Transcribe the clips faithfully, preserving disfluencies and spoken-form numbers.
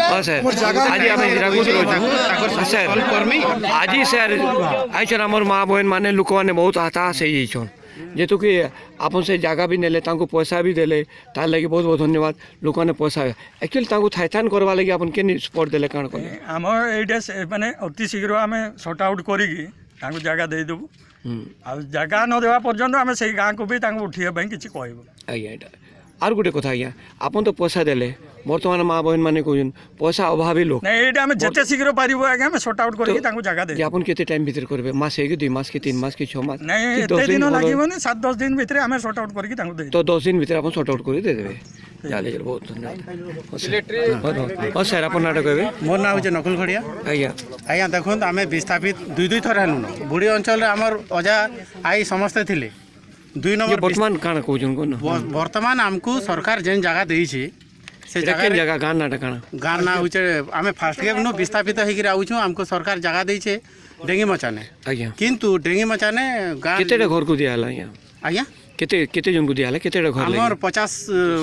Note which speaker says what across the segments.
Speaker 1: हाँ सर आज आम हिराकुद रोज सर आज सर आईचन आम माँ बहन मैंने लोक मैंने बहुत हताश हो जेतु कि आप से जगह भी नेले पैसा भी देले तार लगे बहुत बहुत धन्यवाद लोक मैंने पैसा एक्चुअली थाइथान करवा लगे आप के सपोर्ट देले कौन कले
Speaker 2: आम ये माने अति शीघ्र आम सर्ट आउट करी जगह देदेबू आ जगह न देवा पर्यंत आम से गाँव को भी उठे किसी कहबू
Speaker 1: आज्ञा आर गोटे कथा आज्ञा आपन तो पैसा देले बर्तमान माँ बहन मैंने कहन पैसा अभावी लोक
Speaker 2: नहीं जिते शीघ्र पार आज्ञा सर्ट आउट करके जगह दे आपन
Speaker 1: केते टाइम भीतर करबे मास एक दुई मास की तीन मास की छह मास
Speaker 2: नहीं एते दिन लागिबो सात दस दिन भीतर आम सर्ट आउट करके दे
Speaker 1: तो दस दिन भीतर आपन सर्ट आउट कर दे देबे चले बहुत धन्यवाद हां सर आपन नाटक कहबे
Speaker 3: मोर नाम होचे नकुल खड़िया
Speaker 1: आज्ञा
Speaker 3: आज्ञा देखुन आम विस्थापित दुई दुई थर हेलुन बुढ़ी अंचल आमर अजा आई समस्ते थिले दुई नंबर
Speaker 1: वर्तमान काना कहउछन कोन
Speaker 3: वर्तमान आमको सरकार जेन जगह देइछे से
Speaker 1: जगह जगह गान नाटा काना
Speaker 3: गान ना होचे आमे फास्ट गेम नो विस्थापित हेकि आउछु आमको सरकार जगह देइछे डेंगी मचाने
Speaker 1: आज्ञा
Speaker 3: किंतु डेंगी मचाने गान
Speaker 1: केतेटा घर को दियाला आज्ञा
Speaker 3: आज्ञा
Speaker 1: केते केते जन को दियाला केतेटा घर
Speaker 3: हमर पचास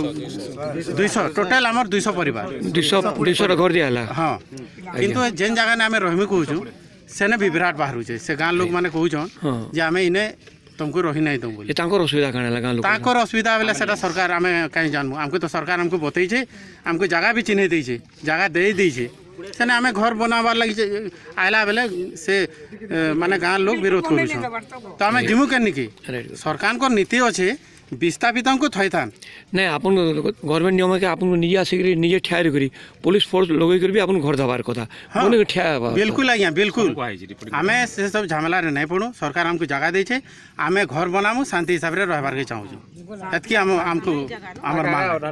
Speaker 3: दो सौ टोटल हमर दो सौ परिवार
Speaker 1: दो सौ दो सौ घर दियाला
Speaker 3: हां किंतु जेन जगह ने आमे रहमे कहउछु सेने भी विराट बाहर होचे से गान लोग माने कहउछन जे आमे इने तुमको रही नहीं तुम बोली
Speaker 1: तांकर असुविधा काना लगा लोग
Speaker 3: तांकर असुविधा बेले सेटा सरकार आमे कहीं जानमु हमको तो सरकार हमको बतई छे हमको जगह भी चिन्ह दै छे जगह दे दै छे सेने आमे घर बनाबार लगी आइला बेले से माने गाँव लोग विरोध करू तो आमे जिमु केन की सरकार को नीति अच्छे विस्थापित को थैथान
Speaker 1: नहीं आपन गवर्नमेंट नियम के आपन निजे आसिक निजे ठियारी करी पुलिस फोर्स लगई कर भी आपन घर दबार कथा कोने ठिया
Speaker 3: बिल्कुल आज्ञा बिल्कुल आमे से सब झमेला रे नहीं पड़ू सरकार हमको जगह दे छे आमे घर बनामु शांति हिसाब रे रहबार के चाहू एतकी हम हमको हमर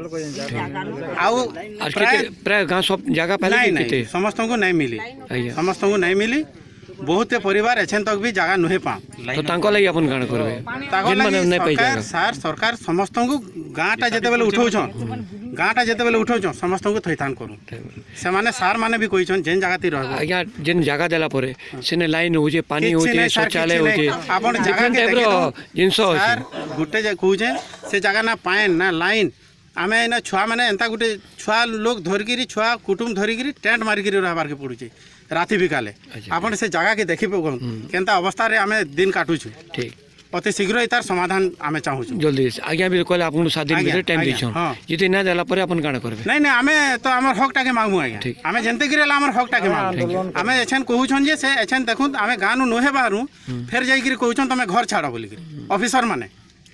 Speaker 3: मांग आउ
Speaker 1: प्राय प्राय गांव सब जगह पहले
Speaker 3: नहीं समस्त को नहीं मिली समस्त को नहीं मिली बहुत परिवार एछन तक भी जगह नुहे पा
Speaker 1: तो तांको लागि अपन गाण करबे जिन माने नै पाइ जागा
Speaker 3: सर सरकार समस्त को गाँटा जेते बेले उठाउ छन गाँटा जेते बेले उठाउ छन समस्त को थैथान करू से माने सार माने भी कहि छन जेन जगह ती रहबो आज्ञा
Speaker 1: जेन जगह देला परे सेने लाइन हो जे पानी हो जे शौचालय हो जे
Speaker 3: अपन जगह के देखो
Speaker 1: जिंस
Speaker 3: सर गुटे जे कहू जे से जगह ना पाएन ना लाइन आमे ना छुआ माने एंता गुटे छुआ लोग धरगिरी छुआ कुटुम धरगिरी टेंट मारिगिरी रहबार के पड़ुचे राति बिकाले आपन से जगह के देखि पगन केनता अवस्था रे आमे दिन काटू छु
Speaker 1: ठीक
Speaker 3: अति शीघ्र इतार समाधान आमे चाहू छु
Speaker 1: जल्दी आज्ञा भी कहले आपन सात दिन भीतर टाइम दै छन जति ना देला परे अपन गाण करबे
Speaker 3: नहीं नहीं आमे तो हमर हक टाके मांगमु आज्ञा आमे जनते गिरेला हमर हक टाके मांगमु आमे एछन कहू छन जे से एछन देखु आमे गानु नोहे बारू फेर जाई गिरी कहू छन तमे घर छाड़ बोली गिरी ऑफिसर माने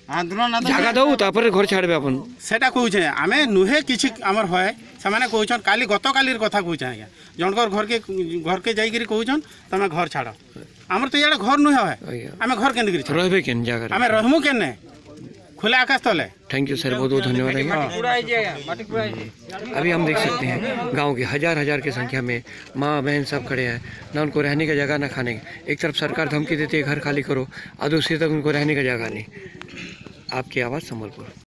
Speaker 1: जगह दऊ तापर घर छाड़बे अपन
Speaker 3: सेटा कहू छे आमे नुहे किछि हमर होय से माने कहू छन काली गत कालीर कथा कहू छे आज्ञा जनकर घर के घर के जाई गिरी कहू छन तमे घर छाड़ हमर तो याडे घर नुहे होय आमे घर केन गिरी
Speaker 1: रहबे केन जगह
Speaker 3: आमे रहमु केन खुला आकाश तले
Speaker 1: थैंक यू सर बहुत बहुत धन्यवाद आज्ञा अभी हम देख सकते हैं गांव के हजार हजार की संख्या में माँ बहन सब खड़े हैं ना उनको रहने का जगह ना खाने एक तरफ सरकार धमकी देती है घर खाली करो और दूसरी तरफ उनको रहने का जगह नहीं आपकी आवाज़ संबलपुर।